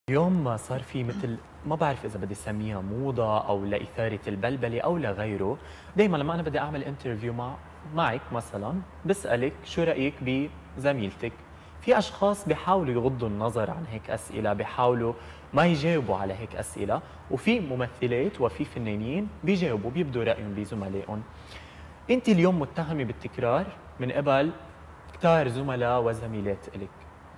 اليوم صار في مثل ما بعرف اذا بدي اسميها موضه او لاثاره البلبله او لغيره. دائما لما انا بدي اعمل انترفيو معك مثلا بسالك شو رايك بزميلتك. في اشخاص بيحاولوا يغضوا النظر عن هيك اسئله، بيحاولوا ما يجاوبوا على هيك اسئله، وفي ممثلات وفي فنانين بيجاوبوا بيبدوا رايهم بزملائهم. انت اليوم متهمه بالتكرار من قبل كتار زملاء وزميلات الك،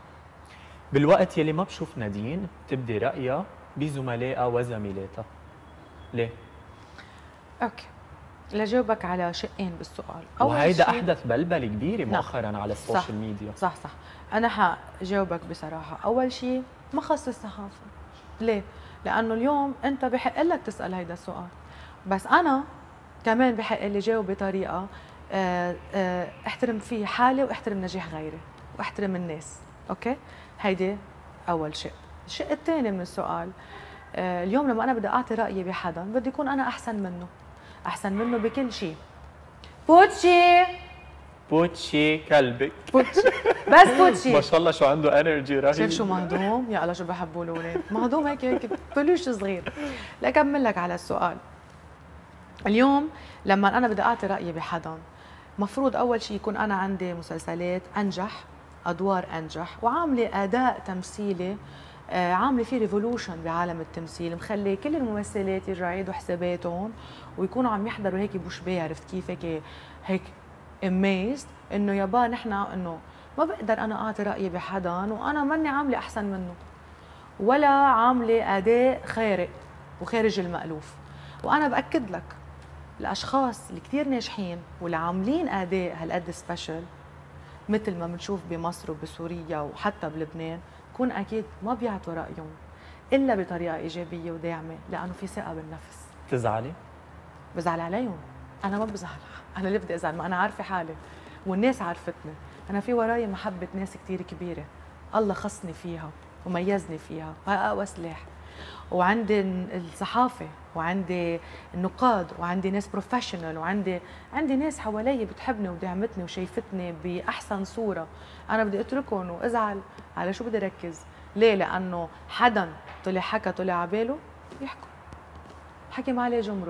بالوقت يلي ما بشوف نادين تبدي رأيها بزملائها وزميلاتها. ليه؟ اوكي، لجاوبك على شقين بالسؤال. اول وهيدا شيء أحدث بلبلة كبيرة نعم، مؤخرا على صح السوشيال ميديا. صح. انا حجاوبك بصراحه. اول شيء ما خص الصحافه. ليه؟ لانه اليوم انت بحق لك تسال هيدا السؤال، بس انا كمان بحق لي جاوب بطريقه احترم فيه حالي واحترم نجاح غيري واحترم الناس. اوكي، هيدي اول شيء. الشيء الثاني من السؤال، اليوم لما انا بدي اعطي رايي بحدا بدي اكون انا احسن منه بكل شيء. بوتشي بوتشي كلبك. بوتشي بس بوتشي ما شاء الله شو عنده انرجي رهيب. شايف شو مهضوم؟ يا الله شو بحبوا الاولاد، مهضوم هيك بلوش صغير. لكمل لك على السؤال. اليوم لما انا بدي اعطي رايي بحدا، مفروض اول شيء يكون انا عندي مسلسلات انجح، ادوار انجح، وعامله اداء تمثيلي عامله فيه ريفولوشن بعالم التمثيل، مخلي كل الممثلات يرجعوا يعيدوا حساباتهم ويكونوا عم يحضروا هيك بوشبيه. عرفت كيف؟ هيك اميزد انه يابا نحن انه ما بقدر انا اعطي رايي بحدا وانا ماني عامله احسن منه ولا عامله اداء خارق وخارج المألوف. وانا باكد لك الاشخاص اللي كثير ناجحين واللي عاملين اداء هالقد سبيشل مثل ما بنشوف بمصر وبسوريا وحتى بلبنان، كون اكيد ما بيعطوا رايهم الا بطريقه ايجابيه وداعمه، لانه في ثقه بالنفس. تزعلي؟ بزعل عليهم؟ انا ما بزعل. انا ليه بدي ازعل؟ ما انا عارفه حالي والناس عرفتني. انا في وراي محبه ناس كثير كبيره، الله خصني فيها وميزني فيها، وهي اقوى سلاح. وعندي الصحافه، وعندي النقاد، وعندي ناس بروفيشنال، عندي ناس حوالي بتحبني ودعمتني وشايفتني باحسن صوره. انا بدي اتركهم وازعل؟ على شو بدي ركز؟ ليه؟ لانه حدا طلع عباله يحكوا حكي ما عليه جمرك.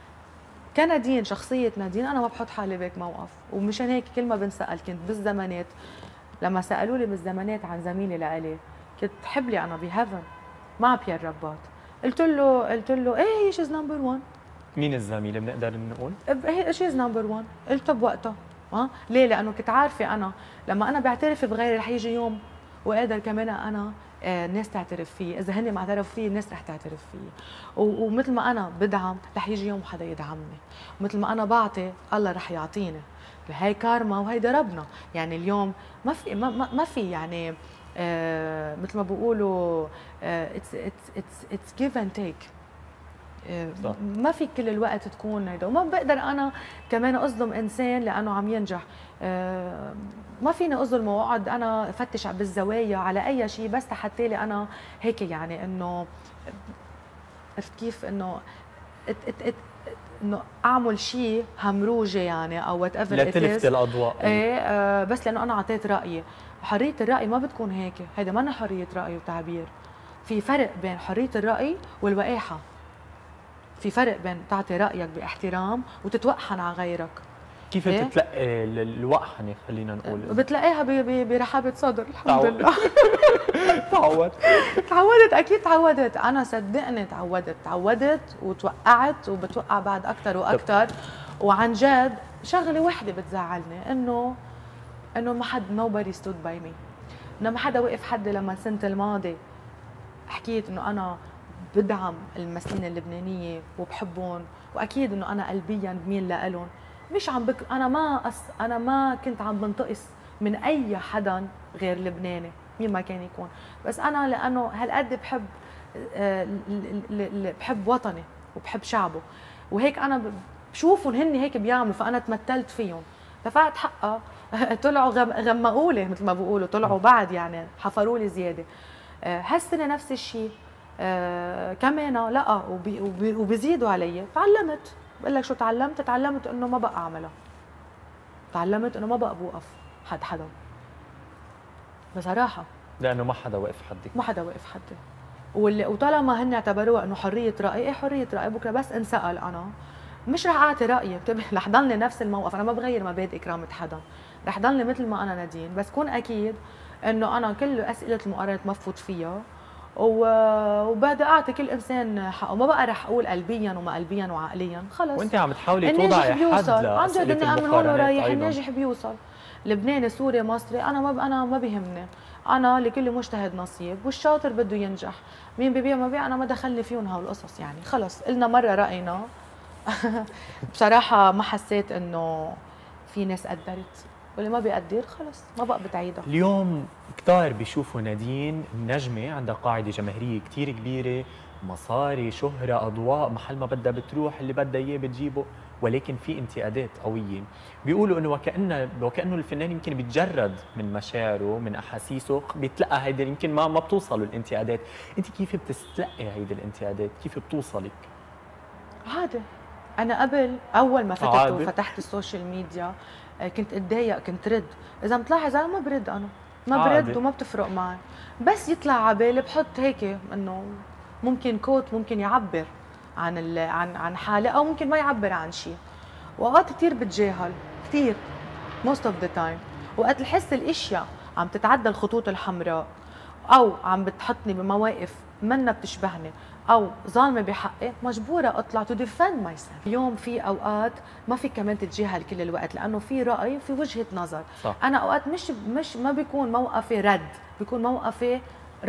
كنادين، شخصية نادين أنا ما بحط حالي بهيك موقف، ومشان هيك كل ما بنسأل كنت بالزمانات، لما سألوا لي بالزمانات عن زميلي لإلي كنت حب لي أنا بهيفن مع بيير رباط، قلت له ايه شيز نمبر 1. مين الزميلة بنقدر نقول؟ شيز نمبر 1 قلت بوقتها. ليه؟ لأنه كنت عارفة أنا لما أنا بعترف بغيري رح يجي يوم وقادر كمان أنا الناس تعترف فيه. اذا هن ما اعترفوا فيه الناس رح تعترف فيه. ومثل ما انا بدعم رح يجي يوم حدا يدعمني، ومثل ما انا بعطي الله رح يعطيني. هي كارما وهيدا ربنا. يعني اليوم ما في يعني مثل ما بيقولوا اتس جيف اند تيك. ما في كل الوقت تكون هيدا، وما بقدر انا كمان اظلم انسان لانه عم ينجح. ما فيني اظلمه واقعد انا افتش بالزوايا على اي شيء بس حتى لي انا هيك، يعني انه عرفت كيف انه انه اعمل شيء همروجه يعني او وات ايفر لا تلفت الاضواء. ايه بس لانه انا اعطيت رايي. حريه الراي ما بتكون هيك، هيدا ما حريه راي وتعبير. في فرق بين حريه الراي والوقاحه. في فرق بين تعطي رايك باحترام وتتوقحن على غيرك. كيف بتتلقي الوقحنه؟ خلينا نقول بتلاقيها برحابه صدر. الحمد لله. تعودت اكيد تعودت. انا صدقني تعودت وتوقعت وبتوقع بعد اكثر واكثر. وعن جد شغله وحده بتزعلني انه ما حد nobody stood by me، انه ما حدا وقف حدي. لما السنه الماضيه حكيت انه انا بدعم الممثلين اللبنانيه وبحبهم، واكيد انه انا قلبيا بميل لهم. مش عم انا ما كنت عم بنتقص من اي حدا غير لبناني مين ما كان يكون، بس انا لانه هالقد بحب وطني وبحب شعبه، وهيك انا بشوفهم هن هيك بيعملوا، فانا تمثلت فيهم دفعت حقها. طلعوا غمقوا لي مثل ما بقولوا، طلعوا بعد يعني حفروا لي زياده. هالسنه نفس الشيء كمان لا وبيزيدوا علي. تعلمت، بقول لك شو تعلمت انه ما بقى اعملها. تعلمت انه ما بقى بوقف حدا بصراحه، لانه ما حدا وقف حدك. ما حدا وقف حدي. وطالما هن اعتبروها انه حريه راي، ايه حريه راي، بكره بس انسال انا مش رح اعطي رايي، انتبه، رح ضلني نفس الموقف، انا ما بغير مبادئ كرامه حدا، رح ضلني مثل ما انا نادين، بس كون اكيد انه انا كل اسئله المقارنه ما بفوت فيها، وبدي اعطي كل انسان حقه، ما بقى رح اقول قلبيا وما قلبيا وعقليا، خلص. وانت عم تحاولي الناجح توضعي حد بيوصل، عن جد لاسئله اني من هون المقارنات ورايح ايضا. الناجح بيوصل، لبناني سوري مصري، انا ما بيهمني، انا لكل مجتهد نصيب، والشاطر بده ينجح، مين ببيع ما بيع انا ما دخلني فيهم هالقصص، يعني خلص قلنا مره راينا. بصراحه ما حسيت انه في ناس قدرت، واللي ما بيقدر خلص ما بقى بتعيدها. اليوم كتار بيشوفوا نادين نجمة عندها قاعدة جماهيرية كتير كبيرة، مصاري، شهرة، أضواء، محل ما بدها بتروح، اللي بدها إياه بتجيبه، ولكن في انتقادات قوية. بيقولوا إنه وكأنه الفنان يمكن بيتجرد من مشاعره، من أحاسيسه، بيتلقى هيدي يمكن ما بتوصله الانتقادات. أنت كيف بتستلقي هيدي الانتقادات؟ كيف بتوصلك؟ عادي. انا قبل اول ما فتحت عادي. وفتحت السوشيال ميديا كنت اتضايق، كنت رد، اذا متلاحظ انا ما برد، انا ما عادي. برد وما بتفرق معي، بس يطلع على بالي بحط هيك انه ممكن كوت ممكن يعبر عن حالي، او ممكن ما يعبر عن شيء، واوقات كثير بتجاهل، كثير most of the time، وقت الحس الاشياء عم تتعدى الخطوط الحمراء، او عم بتحطني بمواقف منا بتشبهني، او ظالمه بحقي، مجبوره اطلع تو ديفند ماي سيلف. اليوم في اوقات ما في كمان تتجاهل كل الوقت، لانه في راي، في وجهه نظر. صح. انا اوقات مش ما بيكون موقفي رد، بيكون موقفي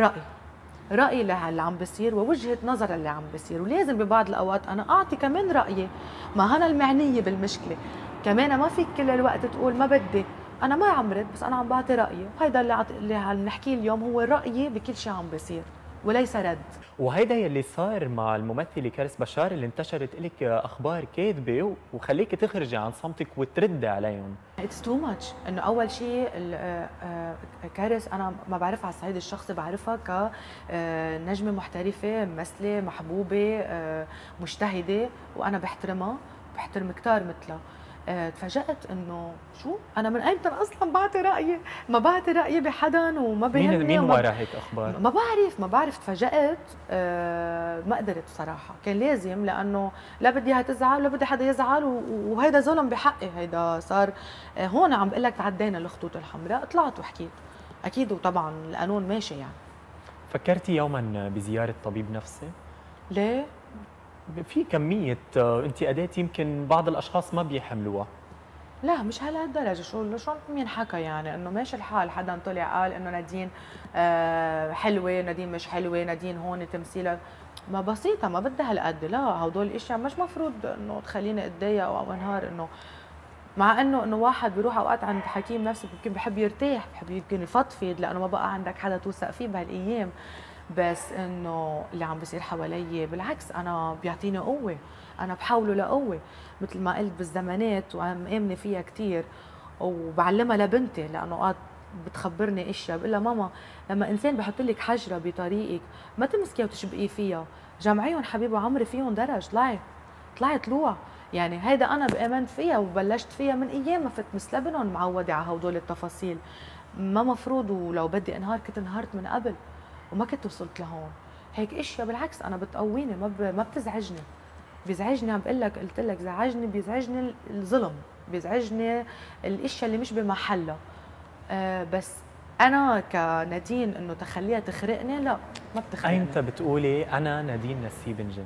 راي اللي عم بيصير، ووجهه نظر اللي عم بيصير، ولازم ببعض الاوقات انا اعطي كمان رايي، ما انا المعنيه بالمشكله، كمان ما فيك كل الوقت تقول ما بدي، انا ما عم رد، بس انا عم بعطي رايي، وهيدا اللي عم نحكيه اليوم هو رايي بكل شيء عم بيصير، وليس رد. وهيدا يلي صار مع الممثلة كارث بشار، اللي انتشرت لك اخبار كاذبه وخليك تخرجي عن صمتك وتردي عليهم. اتس تو ماتش، انه اول شيء كارث انا ما بعرفها على الصعيد الشخصي، بعرفها كنجمه محترفه، ممثله محبوبه، مجتهده، وانا بحترم كثار مثلها. تفاجأت انه شو انا من ايمتى اصلا بعطي رايي، ما بعطي رايي بحدا وما بيهمني. مين ورا هيك اخبار؟ ما بعرف تفاجأت. ما قدرت بصراحه، كان لازم، لانه لا بدي اياها تزعل ولا بدي حدا يزعل، وهيدا ظلم بحقي، هيدا صار هون عم بقول لك تعدينا الخطوط الحمراء، طلعت وحكيت اكيد، وطبعا القانون ماشي يعني. فكرتي يوما بزياره طبيب نفسي؟ ليه؟ في كمية انتقادات يمكن بعض الأشخاص ما بيحملوها. لا مش هالدرجه، شو عم ينحكى يعني، انه ماشي الحال حدا طلع قال انه نادين حلوه، نادين مش حلوه، نادين هون تمثيلها ما بسيطه، ما بدها هالقد، لا هدول الاشياء مش مفروض انه تخليني اتضايق او انهار، انه مع انه واحد بيروح اوقات عند حكيم نفسي يمكن بحب يرتاح، بحب يمكن يفضفض، لانه ما بقى عندك حدا توثق فيه بهالايام، بس انه اللي عم بيصير حوالي بالعكس انا بيعطيني قوه، انا بحوله لقوه، مثل ما قلت بالزمانات وعم امنه فيها كثير، وبعلمها لبنتي، لانه اوقات بتخبرني اشياء، بقول لها ماما لما انسان بحط لك حجره بطريقك ما تمسكيها وتشبقي فيها، جمعيهم حبيبي عمري فيهم درج، طلعي طلوع، يعني هيدا انا بامنت فيها وبلشت فيها من ايام ما فت مثل ابنهم، معوده على هدول التفاصيل، ما مفروض، ولو بدي انهار كنت انهارت من قبل وما كنت وصلت لهون. هيك اشياء بالعكس انا بتقويني، ما بتزعجني، بيزعجني، عم بقول لك، قلت لك بيزعجني الظلم، بيزعجني الاشياء اللي مش بمحلها. بس انا كنادين انه تخليها تخرقني، لا ما بتخرقني. أيمتى بتقولي أنا نادين نسيب نجم؟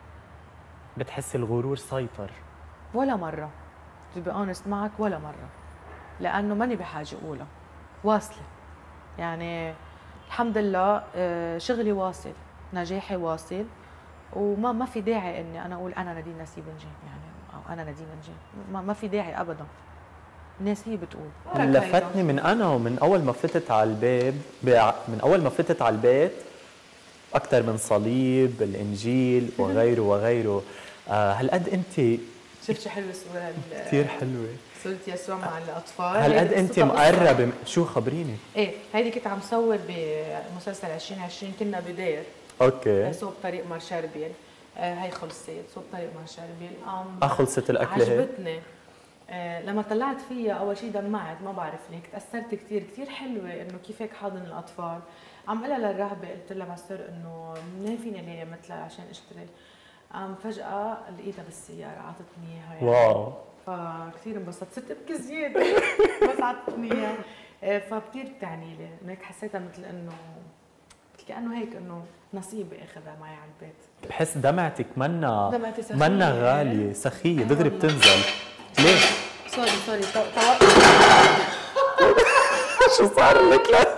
بتحسي الغرور سيطر؟ ولا مره، to be honest معك، ولا مره، لانه ماني بحاجه اقولها، واصله، يعني الحمد لله، شغلي واصل، نجاحي واصل، وما في داعي اني انا اقول انا نادين نسيب نجم، يعني او انا نادين نجم، ما في داعي ابدا، الناس هي بتقول. لفتني من أنا ومن أول ما فتت على الباب، من أول ما فتت على البيت أكثر من صليب، الإنجيل وغيره وغيره. هالقد أنت شفت شو حلوه الصوره كثير حلوة، صورة يسوع مع الاطفال، هالقد أنت مقربة، شو خبريني؟ ايه هيدي كنت عم صور بمسلسل 2020، كنا بدير، اوكي، صوب طريق مارشاربيل، هي خلصت، صوب طريق مارشاربيل، خلصت الأكلة هيك؟ عجبتني، لما طلعت فيها اول شيء دمعت، ما بعرف ليك، تاثرت كثير كثير حلوه انه كيف هيك حاضن الاطفال. عم قلها للرهبه، قلت لها ماستر انه منين فيني الاقي مثلها عشان اشتري. فجاه لقيتها بالسياره عطتني اياها يعني. واو. فكثير انبسطت، صرت ابكي زياده بس عطتني اياها. فكثير بتعني لي انه هيك حسيتها مثل انه كانه هيك انه نصيبي اخذها معي على البيت. بحس دمعتك دمعتي سخية. منا غاليه سخيه دغري بتنزل. ليه؟ سوري شو صار لك؟ لا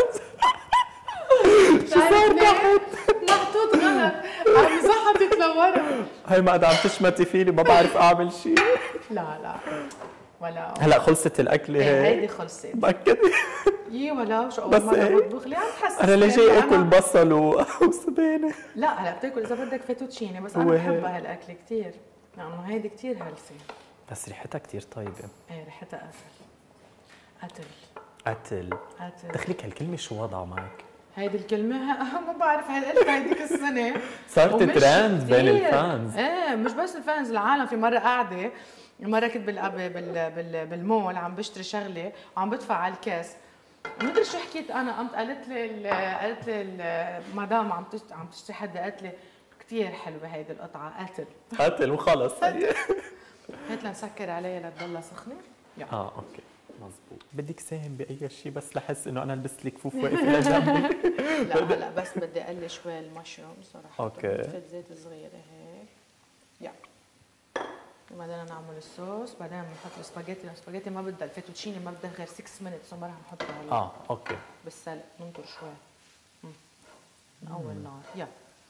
شو صار تحت؟ محطوط غلط، عم زحطت لورا. هي ما قاعدة عم تشمتي فيني، ما بعرف اعمل شيء. لا ولا هلا خلصت الاكله ايه هيك؟ هيدي خلصت. متأكدة؟ يي ولا شو بس اول مرة إيه؟ بطبخ لي عم تحسس. انا ليه جاي اكل بصل وسبانه؟ لا هلا بتاكل اذا بدك فيتوتشيني، بس هو انا هيك. بحبها هالاكل كثير، لانه هيدي كثير هيلثي. بس ريحتها كثير طيبه. ايه ريحتها قتل. قتل. قتل. دخلك هالكلمه شو وضعها معك؟ هيدي الكلمة ما بعرف، هل قلتها هيديك السنة صارت ومش ترند بين كتير. الفانز. ايه مش بس الفانز، العالم. في مرة قاعدة، مرة كنت بالمول عم بشتري شغلة وعم بدفع على الكاس، مدري شو حكيت انا، قمت قالت لي المدام عم تشتري حدا، قالت لي كثير حلوة هيدي القطعة، قتل وخلص. قلت لها نسكر عليها لتضلها سخنة. اوكي مزبوط. بدك ساهم باي شيء بس لحس انه انا لبست لي كفوف واقف الى جنبي. لا هلا بس بدي اقلي شوي المشروم صراحة. اوكي. نتفة زيت صغيرة هيك. وبعدين نعمل الصوص، بعدين بنحط السباجيتي ما بدها الفيتوتشيني، ما بدها غير 6 minutes، وما رح نحطها هلا. اوكي. بالسلق ننطر شوي. من اول نار.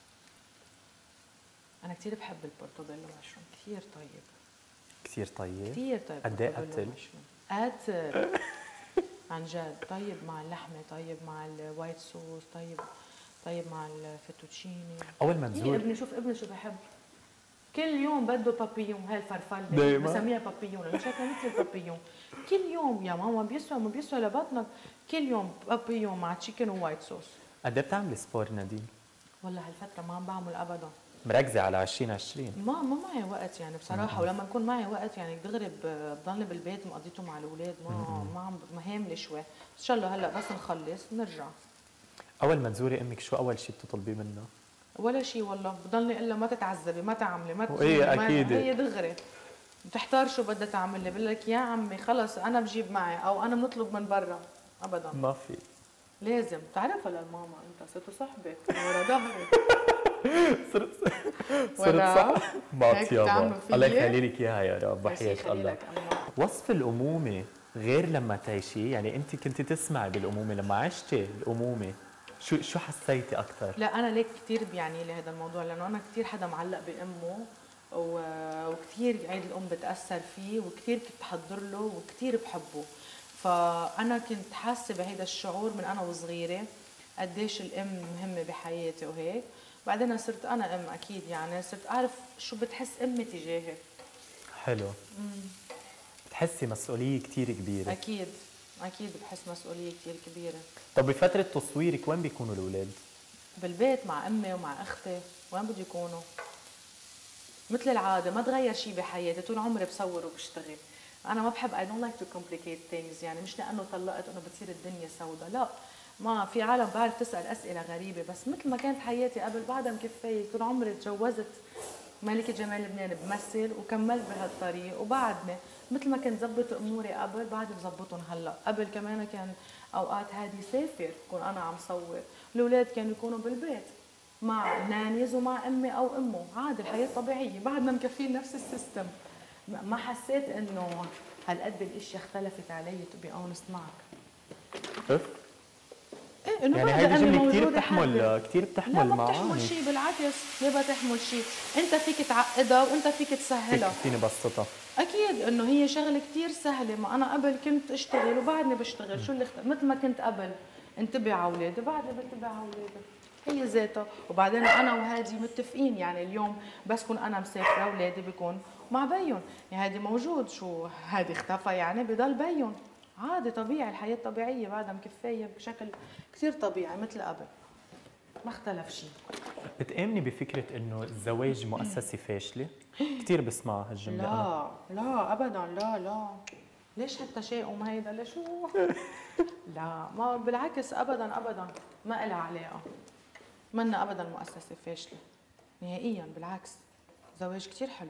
انا كثير بحب البورتوبيلو مشروم، كثير طيب. كثير طيب. كثير طيب. قد ايه قتل؟ قتل. عن جد طيب مع اللحمه، طيب مع الوايت صوص، طيب مع الفيتوتشيني. اول ما نزور ابني شوف ابني شو بحب، كل يوم بده بابيون، هاي الفرفله دايما بسميها بابيون لانه شكلها مثل البابيون. كل يوم يا ماما ما بيسوى لبطنك، كل يوم بابيون مع تشيكن ووايت صوص. قد ايه بتعملي سبور نادين؟ والله هالفتره ما عم بعمل ابدا. مركزه على 2020؟ ما معي وقت يعني بصراحه، ولما يكون معي وقت يعني دغري بضل بالبيت مقضيته مع الاولاد، ما هاملي شوي. ان شاء الله هلا بس نخلص نرجع. اول ما تزوري امك شو اول شيء بتطلبيه منها؟ ولا شيء والله، بضلني اقول لها ما تتعذبي، ما تعملي، ما وهي اكيد هي دغري بتحتار شو بدها تعمل لي، بقول لك يا عمي خلص انا بجيب معي او انا بنطلب من برا. ابدا ما في. لازم تعرفها للماما، انت صرتوا صحبه ورا ظهري. صرت صح. بعط يابا الله يخلي لك اياها يا رب وحياة الله. وصف الامومه غير لما تعيشي، يعني انت كنت تسمعي بالامومه، لما عشتي الامومه شو حسيتي اكثر؟ لا انا ليك كثير بيعني لي هذا الموضوع، لانه انا كثير حدا معلق بامه وكثير عيد الام بتاثر فيه، وكثير كنت بحضر له وكثير بحبه. فانا كنت حاسه بهيدا الشعور من انا وصغيره، قديش الام مهمه بحياتي وهيك. بعدين صرت انا ام اكيد، يعني صرت اعرف شو بتحس امي تجاهي. حلو. بتحسي مسؤوليه كثير كبيره؟ اكيد بحس مسؤوليه كثير كبيره. طب بفتره تصويرك وين بيكونوا الاولاد؟ بالبيت مع امي ومع اختي. وين بده يكونوا؟ مثل العاده ما تغير شيء بحياتي، طول عمري بصور وبشتغل. انا ما بحب I don't like to complicate things، يعني مش لانه طلقت انه بتصير الدنيا سوداء، لا. ما في عالم بعرف تسال اسئله غريبه، بس مثل ما كانت حياتي قبل بعدها مكفيه. طول عمري تجوزت ملكة جمال لبنان بمثل وكملت بهالطريق، وبعدني مثل ما كنت زبط اموري قبل بعدني بظبطهم هلا. قبل كمان كان اوقات هادي سافر كون انا عم صور، الاولاد كانوا يكونوا بالبيت مع نانيز ومع امي او امه، عادي الحياه طبيعيه، بعدنا مكفين نفس السيستم. ما حسيت انه هالقد الاشياء اختلفت علي تو بي اونست معك. ايه انه يعني هيدي جمله كثير بتحمل لا ما معاني. بتحمل شيء، بالعكس ليه بتحمل شيء؟ انت فيك تعقدها وانت فيك تسهلها. فيني بسطها. اكيد انه هي شغله كثير سهله. ما انا قبل كنت اشتغل وبعدني بشتغل، شو اللي مثل ما كنت قبل انتبه على اولادي، بعدني بنتبه على اولادي، هي ذاتها. وبعدين انا وهادي متفقين، يعني اليوم بس كون انا مسافره اولادي بيكون مع بيهم، يعني هادي موجود، شو هادي اختفى يعني بضل بيهم، عادي طبيعي، الحياه طبيعيه بعدها مكفايه بشكل كثير طبيعي مثل قبل، ما اختلف شيء. بتآمني بفكرة انه الزواج مؤسسة فاشلة؟ كثير بسمع هالجملة أنا. لا ابدا، لا ليش هالتشاؤم هيدا؟ ليش شو؟ لا، ما بالعكس، ابدا ما إلها علاقه. منا ابدا مؤسسه فاشله نهائيا، بالعكس زواج كثير حلو،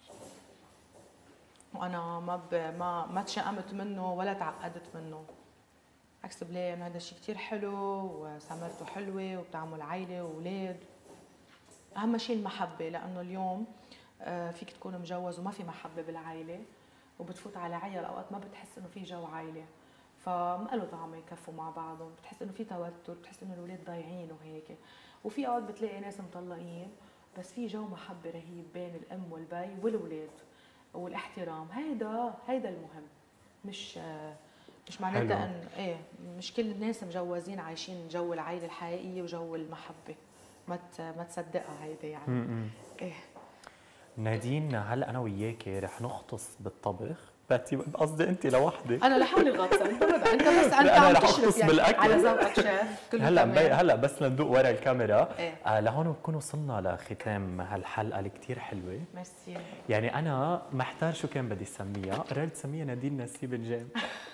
وانا ما تشائمت منه ولا تعقدت منه. عكس بلاقي هذا الشيء كثير حلو وثمرته حلوه وبتعمل عائله واولاد. اهم شيء المحبه، لانه اليوم فيك تكون مجوز وما في محبه بالعائله، وبتفوت على عيال اوقات ما بتحس انه في جو عائله، فما له طعم يكفوا مع بعضهم، بتحس انه في توتر، بتحس انه الاولاد ضايعين وهيك. وفي اوقات بتلاقي ناس مطلقين بس في جو محبه رهيب بين الام والبي والاولاد والاحترام. هيدا المهم، مش معناتها ان مش كل الناس مجوزين عايشين جو العائله الحقيقيه وجو المحبه. ما تصدقها هيدا يعني. ايه نادين، هلا انا وياكي رح نغطس بالطبخ، قصدي انت لوحدك. انا لحالي غطسه، انت بس عم تشرف يعني بالأكل. على ذوقك شيف. هلا بس لندوق ورا الكاميرا. لهون بكون وصلنا لختام هالحلقه اللي كثير حلوه. ميرسي. يعني انا محتار شو كان بدي سميها، قررت سميها نادين نسيب نجام.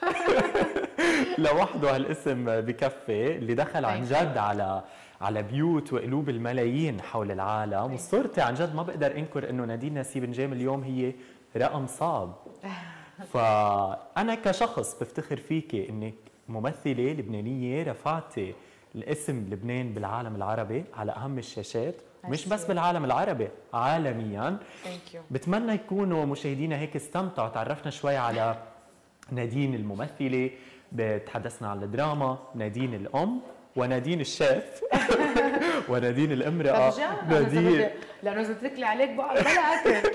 لوحده هالاسم بكفي، اللي دخل عن جد على بيوت وقلوب الملايين حول العالم. وصورتي عن جد ما بقدر انكر انه نادين نسيب نجام اليوم هي رقم صعب. فانا كشخص بفتخر فيكي انك ممثله لبنانيه رفعتي الاسم لبنان بالعالم العربي على اهم الشاشات، مش بس بالعالم العربي، عالميا. بتمنى يكونوا مشاهدينا هيك استمتعوا، تعرفنا شوي على نادين الممثله، بتحدثنا عن الدراما، نادين الام ونادين الشيف ونادين الامرأة. نادين لأنه إذا تركلي عليك بقى بلا أكل.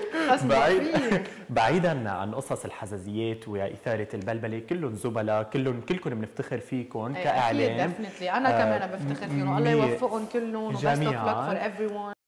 بعيدا عن قصص الحزازيات وإثارة البلبلة، كلهم زملاء، كلكم بنفتخر فيكم كإعلام. أكيد، ديفنتلي أنا كمان بفتخر فيهم، الله يوفقهم كلهم، وبست اوف لك فور ايفري ون.